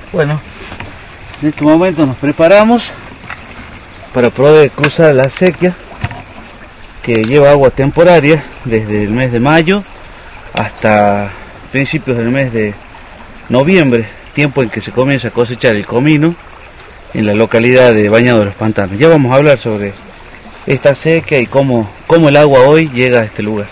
Bueno, en este momento nos preparamos para poder cruzar la acequia que lleva agua temporaria desde el mes de mayo hasta principios del mes de noviembre, tiempo en que se comienza a cosechar el comino en la localidad de Bañado de los Pantanos. Ya vamos a hablar sobre esta acequia y cómo el agua hoy llega a este lugar.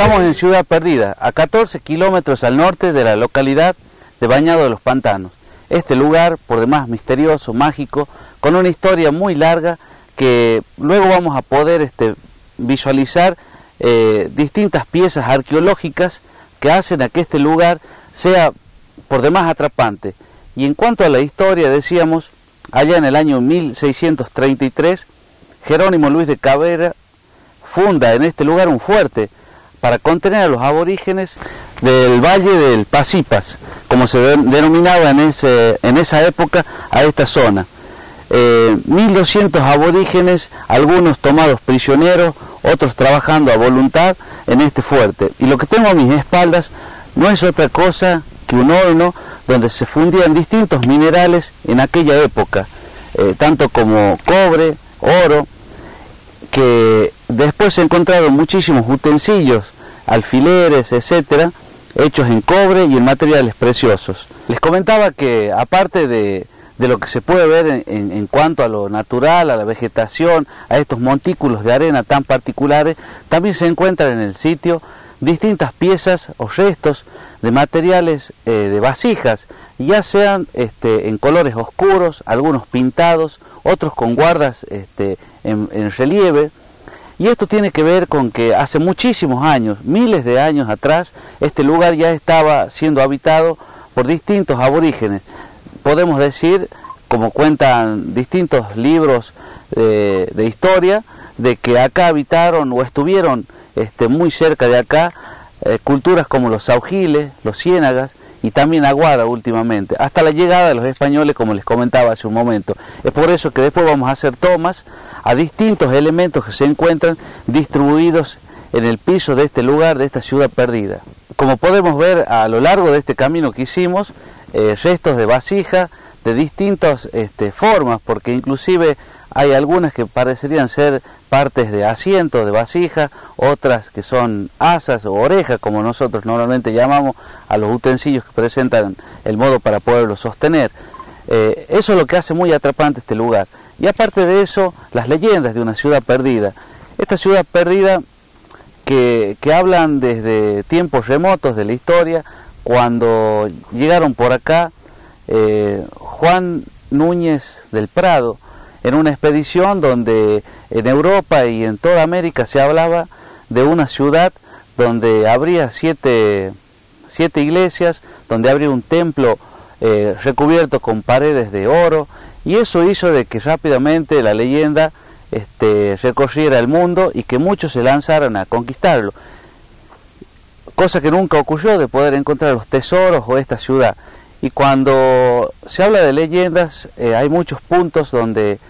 Estamos en Ciudad Perdida, a 14 kilómetros al norte de la localidad de Bañado de los Pantanos. Este lugar, por demás misterioso, mágico, con una historia muy larga que luego vamos a poder visualizar distintas piezas arqueológicas que hacen a que este lugar sea por demás atrapante. Y en cuanto a la historia, decíamos, allá en el año 1633, Jerónimo Luis de Cabrera funda en este lugar un fuerte para contener a los aborígenes del Valle del Pasipas, como se denominaba en esa época a esta zona. 1200 aborígenes, algunos tomados prisioneros, otros trabajando a voluntad en este fuerte. Y lo que tengo a mis espaldas no es otra cosa que un horno donde se fundían distintos minerales en aquella época, tanto como cobre, oro, que después se encontraron muchísimos utensilios, alfileres, etcétera, hechos en cobre y en materiales preciosos. Les comentaba que aparte de lo que se puede ver en cuanto a lo natural, a la vegetación, a estos montículos de arena tan particulares, también se encuentran en el sitio distintas piezas o restos de materiales de vasijas, ya sean en colores oscuros, algunos pintados, otros con guardas en relieve. Y esto tiene que ver con que hace muchísimos años, miles de años atrás, este lugar ya estaba siendo habitado por distintos aborígenes. Podemos decir, como cuentan distintos libros de historia, de que acá habitaron o estuvieron muy cerca de acá culturas como los saujiles, los ciénagas y también Aguada últimamente, hasta la llegada de los españoles, como les comentaba hace un momento. Es por eso que después vamos a hacer tomas a distintos elementos que se encuentran distribuidos en el piso de este lugar, de esta ciudad perdida. Como podemos ver a lo largo de este camino que hicimos, restos de vasija de distintas formas, porque inclusive hay algunas que parecerían ser partes de asientos de vasija, otras que son asas o orejas, como nosotros normalmente llamamos a los utensilios que presentan el modo para poderlo sostener. Eso es lo que hace muy atrapante este lugar. Y aparte de eso, las leyendas de una ciudad perdida. Esta ciudad perdida que hablan desde tiempos remotos de la historia, cuando llegaron por acá Juan Núñez del Prado, en una expedición donde en Europa y en toda América se hablaba de una ciudad donde habría siete iglesias, donde habría un templo recubierto con paredes de oro, y eso hizo de que rápidamente la leyenda recorriera el mundo y que muchos se lanzaran a conquistarlo, cosa que nunca ocurrió, de poder encontrar los tesoros o esta ciudad. Y cuando se habla de leyendas, hay muchos puntos donde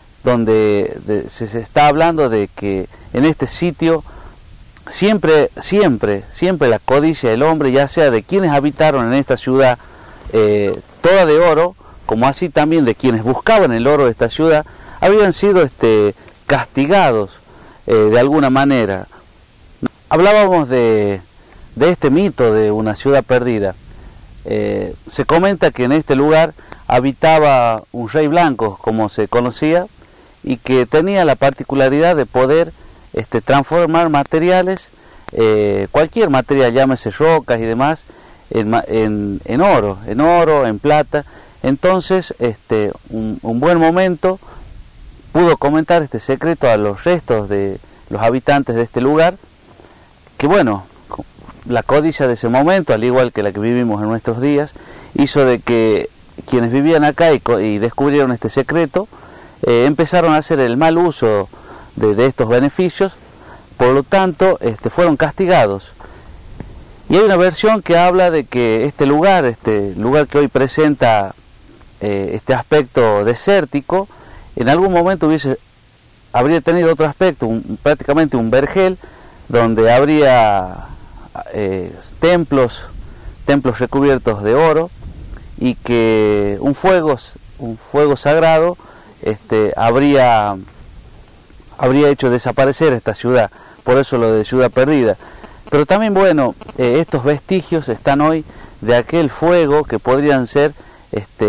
se está hablando de que en este sitio siempre la codicia del hombre, ya sea de quienes habitaron en esta ciudad toda de oro, como así también de quienes buscaban el oro de esta ciudad, habían sido castigados de alguna manera. Hablábamos de este mito de una ciudad perdida. Se comenta que en este lugar habitaba un rey blanco, como se conocía, y que tenía la particularidad de poder transformar materiales, cualquier material, llámese rocas y demás, en oro, en plata. Entonces, un buen momento pudo comentar este secreto a los restos de los habitantes de este lugar, que bueno, la codicia de ese momento, al igual que la que vivimos en nuestros días, hizo de que quienes vivían acá y descubrieron este secreto, empezaron a hacer el mal uso de estos beneficios, por lo tanto fueron castigados. Y hay una versión que habla de que este lugar que hoy presenta este aspecto desértico, en algún momento habría tenido otro aspecto, prácticamente un vergel, donde habría templos recubiertos de oro, y que un fuego sagrado habría hecho desaparecer esta ciudad, por eso lo de ciudad perdida. Pero también, bueno, estos vestigios están hoy de aquel fuego que podrían ser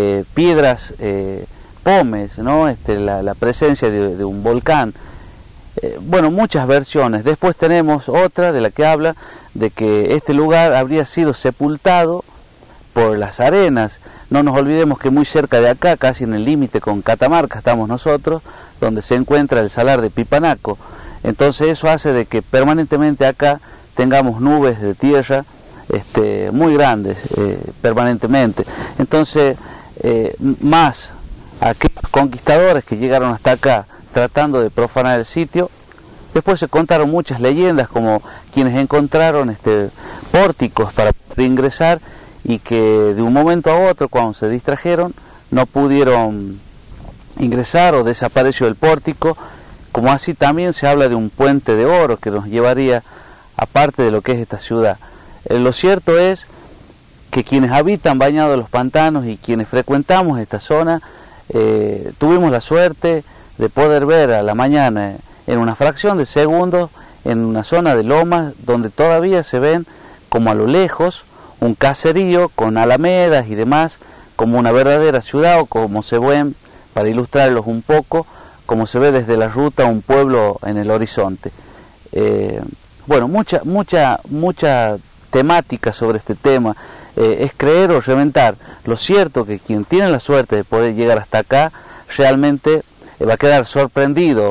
piedras pómez, ¿no? La presencia de un volcán. bueno, muchas versiones. Después tenemos otra de la que habla de que este lugar habría sido sepultado por las arenas. No nos olvidemos que muy cerca de acá, casi en el límite con Catamarca, estamos nosotros, donde se encuentra el salar de Pipanaco. Entonces eso hace de que permanentemente acá tengamos nubes de tierra muy grandes, permanentemente. Entonces, más aquellos conquistadores que llegaron hasta acá tratando de profanar el sitio, después se contaron muchas leyendas, como quienes encontraron pórticos para poder ingresar y que de un momento a otro, cuando se distrajeron, no pudieron ingresar o desapareció el pórtico, como así también se habla de un puente de oro que nos llevaría a parte de lo que es esta ciudad. Lo cierto es que quienes habitan Bañado de los Pantanos y quienes frecuentamos esta zona, tuvimos la suerte de poder ver a la mañana, en una fracción de segundos, en una zona de lomas donde todavía se ven como a lo lejos un caserío con alamedas y demás, como una verdadera ciudad, o como se ven, para ilustrarlos un poco, como se ve desde la ruta un pueblo en el horizonte. Bueno, mucha temática sobre este tema. Es creer o reventar. Lo cierto que quien tiene la suerte de poder llegar hasta acá realmente va a quedar sorprendido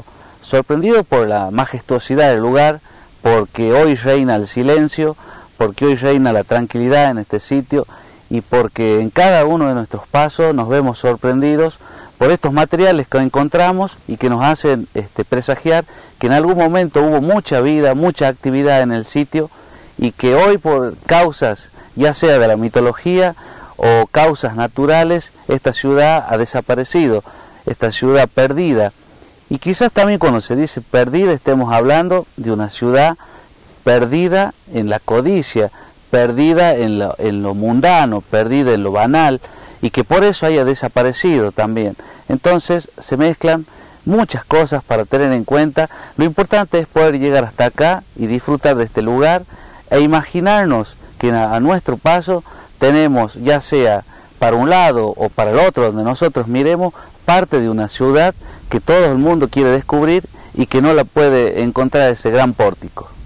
por la majestuosidad del lugar, porque hoy reina el silencio, porque hoy reina la tranquilidad en este sitio, y porque en cada uno de nuestros pasos nos vemos sorprendidos por estos materiales que encontramos y que nos hacen presagiar que en algún momento hubo mucha vida, mucha actividad en el sitio, y que hoy, por causas ya sea de la mitología o causas naturales, esta ciudad ha desaparecido, esta ciudad perdida. Y quizás también cuando se dice perdida estemos hablando de una ciudad perdida en la codicia, perdida en lo mundano, perdida en lo banal, y que por eso haya desaparecido también. Entonces se mezclan muchas cosas para tener en cuenta. Lo importante es poder llegar hasta acá y disfrutar de este lugar e imaginarnos que a nuestro paso tenemos, ya sea para un lado o para el otro, donde nosotros miremos, parte de una ciudad que todo el mundo quiere descubrir y que no la puede encontrar ese gran pórtico.